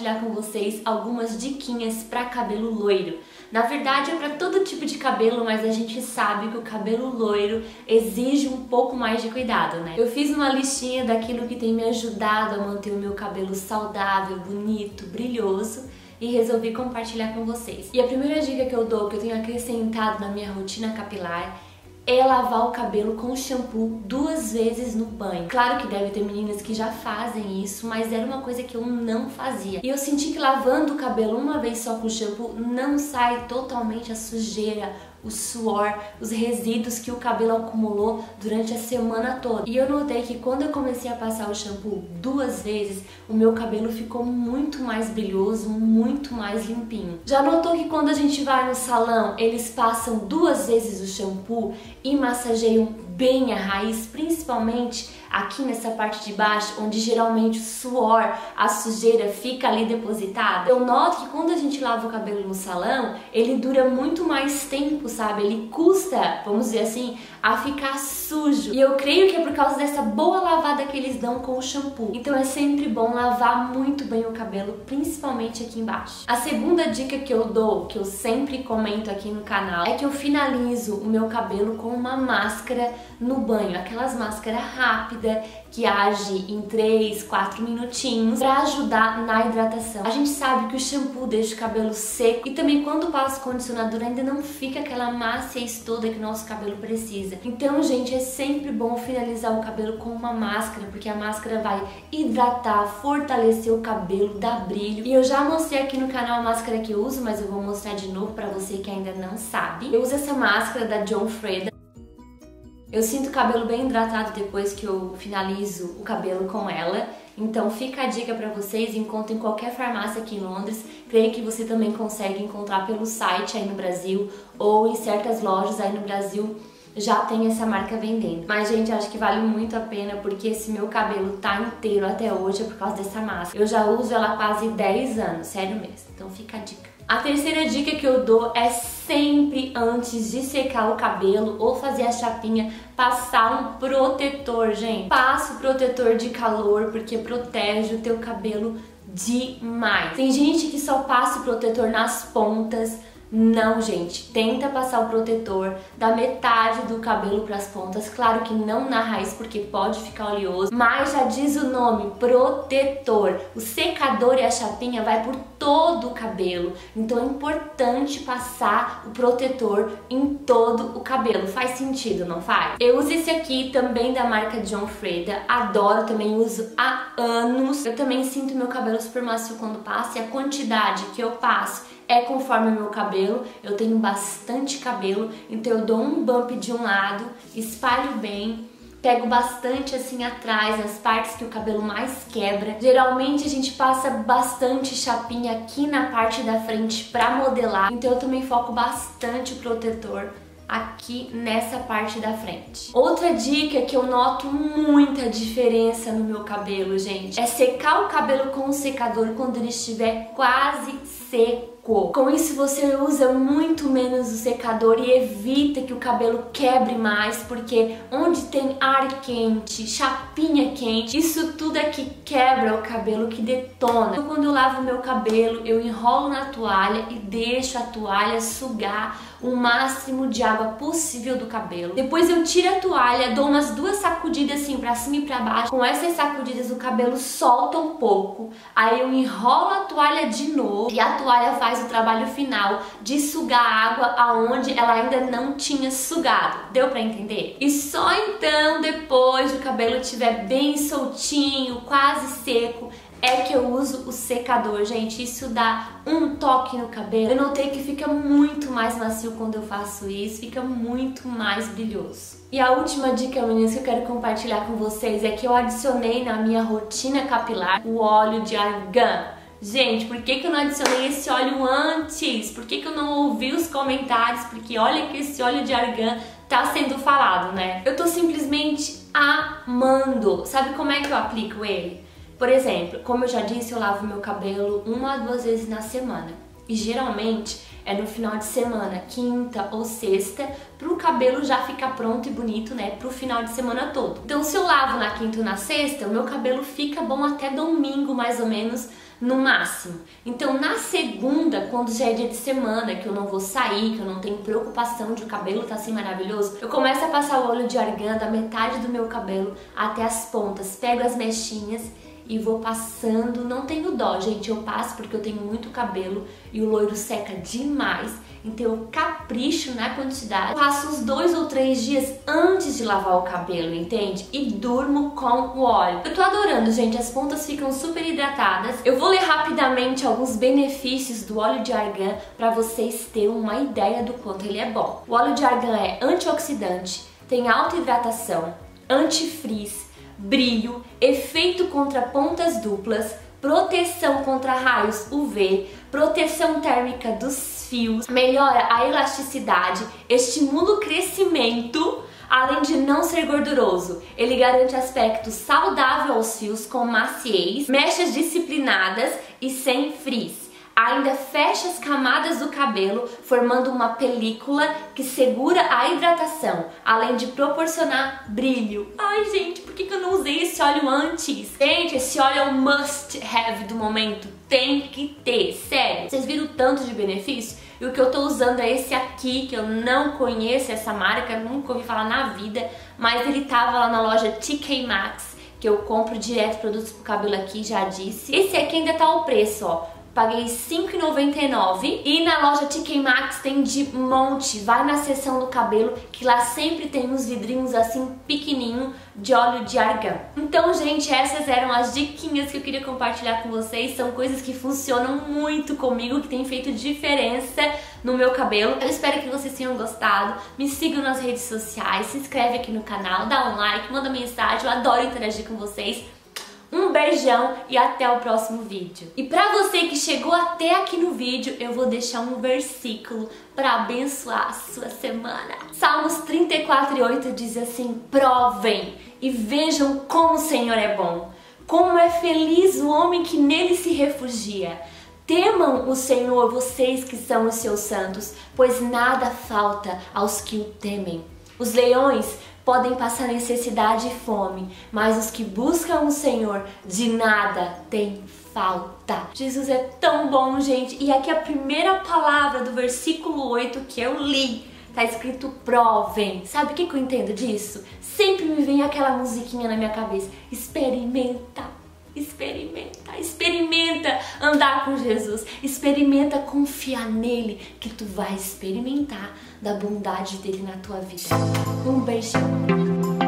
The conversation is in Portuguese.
compartilhar com vocês algumas diquinhas para cabelo loiro. Na verdade é para todo tipo de cabelo, mas a gente sabe que o cabelo loiro exige um pouco mais de cuidado, né? Eu fiz uma listinha daquilo que tem me ajudado a manter o meu cabelo saudável, bonito, brilhoso e resolvi compartilhar com vocês. E a primeira dica que eu dou, que eu tenho acrescentado na minha rotina capilar, é lavar o cabelo com shampoo 2 vezes no banho. Claro que deve ter meninas que já fazem isso, mas era uma coisa que eu não fazia. E eu senti que lavando o cabelo uma vez só com shampoo não sai totalmente a sujeira, o suor, os resíduos que o cabelo acumulou durante a semana toda. E eu notei que quando eu comecei a passar o shampoo 2 vezes, o meu cabelo ficou muito mais brilhoso, muito mais limpinho. Já notou que quando a gente vai no salão, eles passam 2 vezes o shampoo e massageiam bem a raiz, principalmente aqui nessa parte de baixo, onde geralmente o suor, a sujeira fica ali depositada? Eu noto que quando a gente lava o cabelo no salão, ele dura muito mais tempo, sabe? Ele custa, vamos dizer assim, a ficar sujo. E eu creio que é por causa dessa boa lavada que eles dão com o shampoo. Então é sempre bom lavar muito bem o cabelo, principalmente aqui embaixo. A segunda dica que eu dou, que eu sempre comento aqui no canal, é que eu finalizo o meu cabelo com uma máscara no banho, aquelas máscaras rápidas que age em 3, 4 minutinhos para ajudar na hidratação. A gente sabe que o shampoo deixa o cabelo seco e também quando passa o condicionador ainda não fica aquela maciez toda que o nosso cabelo precisa. Então, gente, é sempre bom finalizar o cabelo com uma máscara, porque a máscara vai hidratar, fortalecer o cabelo, dar brilho. E eu já mostrei aqui no canal a máscara que eu uso, mas eu vou mostrar de novo para você que ainda não sabe. Eu uso essa máscara da John Frieda. Eu sinto o cabelo bem hidratado depois que eu finalizo o cabelo com ela. Então fica a dica para vocês, encontrem em qualquer farmácia aqui em Londres. Creio que você também consegue encontrar pelo site aí no Brasil ou em certas lojas aí no Brasil já tem essa marca vendendo. Mas, gente, acho que vale muito a pena porque esse meu cabelo tá inteiro até hoje é por causa dessa máscara. Eu já uso ela há quase 10 anos, sério mesmo. Então fica a dica. A terceira dica que eu dou é sempre antes de secar o cabelo ou fazer a chapinha, passar um protetor, gente. Passa o protetor de calor porque protege o teu cabelo demais. Tem gente que só passa o protetor nas pontas. Não, gente, tenta passar o protetor da metade do cabelo para as pontas, claro que não na raiz porque pode ficar oleoso, mas já diz o nome, protetor. O secador e a chapinha vai por todo o cabelo, então é importante passar o protetor em todo o cabelo. Faz sentido, não faz? Eu uso esse aqui também da marca John Frieda, adoro, também uso há anos. Eu também sinto meu cabelo super macio quando passo e a quantidade que eu passo é conforme o meu cabelo. Eu tenho bastante cabelo, então eu dou um bump de um lado, espalho bem, pego bastante assim atrás, nas partes que o cabelo mais quebra. Geralmente a gente passa bastante chapinha aqui na parte da frente pra modelar, então eu também foco bastante o protetor aqui nessa parte da frente. Outra dica que eu noto muita diferença no meu cabelo, gente, é secar o cabelo com o secador quando ele estiver quase seco. Com isso você usa muito menos o secador e evita que o cabelo quebre mais, porque onde tem ar quente, chapinha quente, isso tudo é que quebra o cabelo, que detona. Então, quando eu lavo meu cabelo, eu enrolo na toalha e deixo a toalha sugar o máximo de água possível do cabelo. Depois eu tiro a toalha, dou umas 2 sacudidas assim pra cima e pra baixo. Com essas sacudidas o cabelo solta um pouco. Aí eu enrolo a toalha de novo e a toalha faz o trabalho final de sugar a água aonde ela ainda não tinha sugado. Deu pra entender? E só então, depois o cabelo estiver bem soltinho, quase seco, é que eu uso o secador, gente. Isso dá um toque no cabelo. Eu notei que fica muito mais macio quando eu faço isso, fica muito mais brilhoso. E a última dica, meninas, que eu quero compartilhar com vocês é que eu adicionei na minha rotina capilar o óleo de argan. Gente, por que eu não adicionei esse óleo antes? Por que eu não ouvi os comentários? Porque olha que esse óleo de argan tá sendo falado, né? Eu tô simplesmente amando. Sabe como é que eu aplico ele? Por exemplo, como eu já disse, eu lavo meu cabelo 1 a 2 vezes na semana. E geralmente é no final de semana, quinta ou sexta, pro cabelo já ficar pronto e bonito, né, pro final de semana todo. Então se eu lavo na quinta ou na sexta, o meu cabelo fica bom até domingo, mais ou menos, no máximo. Então na segunda, quando já é dia de semana, que eu não vou sair, que eu não tenho preocupação de o cabelo tá assim maravilhoso, eu começo a passar o óleo de argan da metade do meu cabelo até as pontas, pego as mechinhas e vou passando, não tenho dó, gente, eu passo porque eu tenho muito cabelo e o loiro seca demais, então eu capricho na quantidade. Eu passo uns 2 ou 3 dias antes de lavar o cabelo, entende? E durmo com o óleo. Eu tô adorando, gente, as pontas ficam super hidratadas. Eu vou ler rapidamente alguns benefícios do óleo de argan para vocês terem uma ideia do quanto ele é bom. O óleo de argan é antioxidante, tem alta hidratação, antifrizz, brilho, efeito contra pontas duplas, proteção contra raios UV, proteção térmica dos fios, melhora a elasticidade, estimula o crescimento, além de não ser gorduroso. Ele garante aspecto saudável aos fios com maciez, mechas disciplinadas e sem frizz. Ainda fecha as camadas do cabelo, formando uma película que segura a hidratação, além de proporcionar brilho. Ai, gente, por que eu não usei esse óleo antes? Gente, esse óleo é um must have do momento. Tem que ter, sério. Vocês viram o tanto de benefício? E o que eu tô usando é esse aqui, que eu não conheço essa marca, nunca ouvi falar na vida, mas ele tava lá na loja TK Maxx, que eu compro direto produtos pro cabelo aqui, já disse. Esse aqui ainda tá o preço, ó. Paguei R$5,99 e na loja TK Maxx tem de monte. Vai na seção do cabelo que lá sempre tem uns vidrinhos assim pequenininho de óleo de argan. Então, gente, essas eram as diquinhas que eu queria compartilhar com vocês. São coisas que funcionam muito comigo, que tem feito diferença no meu cabelo. Eu espero que vocês tenham gostado. Me sigam nas redes sociais, se inscreve aqui no canal, dá um like, manda mensagem. Eu adoro interagir com vocês. Um beijão e até o próximo vídeo. E pra você que chegou até aqui no vídeo, eu vou deixar um versículo para abençoar a sua semana. Salmos 34:8 diz assim: provem e vejam como o Senhor é bom. Como é feliz o homem que nele se refugia. Temam o Senhor, vocês que são os seus santos, pois nada falta aos que o temem. Os leões podem passar necessidade e fome, mas os que buscam o Senhor de nada têm falta. Jesus é tão bom, gente. E aqui a primeira palavra do versículo 8 que eu li, tá escrito provem. Sabe o que eu entendo disso? Sempre me vem aquela musiquinha na minha cabeça. Experimenta. Experimenta, experimenta andar com Jesus, experimenta confiar nele, que tu vai experimentar da bondade dele na tua vida. Um beijão.